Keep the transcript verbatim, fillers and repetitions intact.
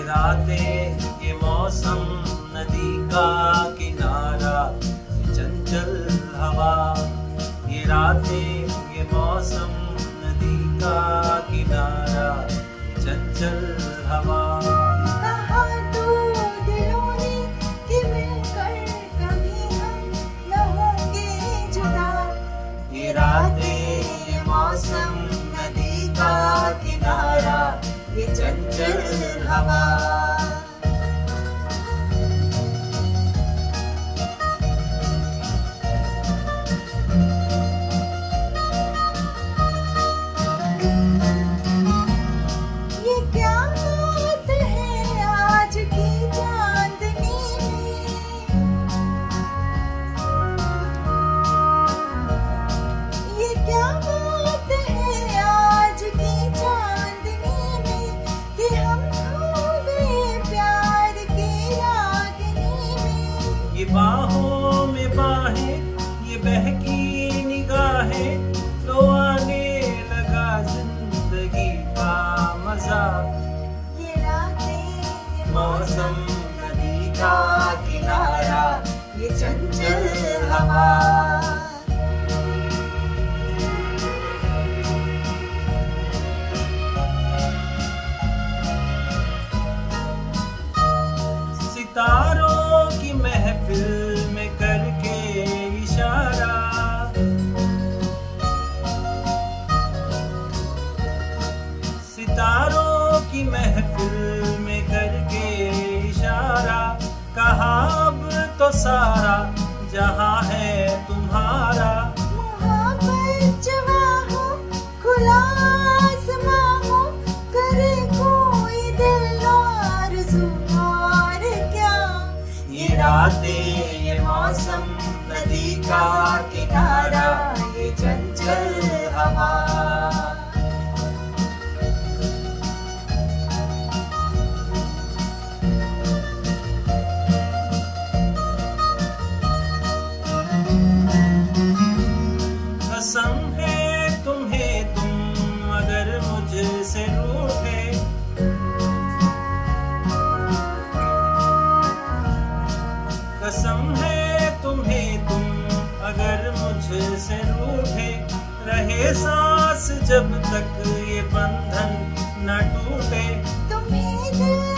रातें ये मौसम नदी का किनारा, ये चंचल हवा। ये रातें ये मौसम नदी का किनारा, ये चंचल हवा। कहा दो दिलों ने कि मिलकर कभी हम न होंगे जुदा। ये रातें ये मौसम नदी का किनारा, ये चंचल हवा। ये क्या बात है आज की चांदनी में, ये क्या बात है आज की चांदनी में, कि हम खो गए प्यार के रागनी में। ये बाहों में बाहें, ये बहकी निगाहें, तो आने लगा जिंदगी का मजा। ये रातें ये मौसम नदी का किनारा, ये चंचल हवा। सितारों की महफिल में करके इशारा, सितारों की महफिल में करके इशारा, कहा अब तो सारा जहां है तुम्हारा। मोहब्बत जवा हो, खुला आसमां हो, करे कोई दिल आरज़ू और क्या। ये रातें ये मौसम नदी का किनारा, ये चंचल हवा। कसम है तुम्हें तुम अगर मुझसे रूठे, कसम है तुम्हें तुम अगर मुझसे रूठे, रहे सांस जब तक ये बंधन न टूटे। तुम्हें दिल